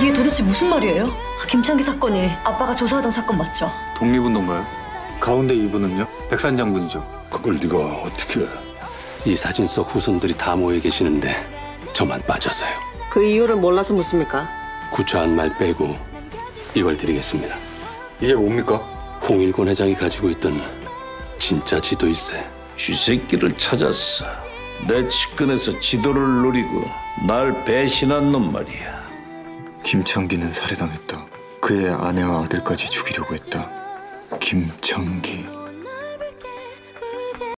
이게 도대체 무슨 말이에요? 김창기 사건이 아빠가 조사하던 사건 맞죠? 독립운동가요? 가운데 이분은요? 백산 장군이죠. 그걸 네가 어떻게? 이 사진 속 후손들이 다 모여 계시는데 저만 빠져서요. 그 이유를 몰라서 묻습니까? 구차한 말 빼고 이걸 드리겠습니다. 이게 뭡니까? 홍일권 회장이 가지고 있던 진짜 지도일세. 쥐새끼를 찾았어. 내 측근에서 지도를 노리고 날 배신한 놈 말이야. 김창기는 살해당했다. 그의 아내와 아들까지 죽이려고 했다. 김창기.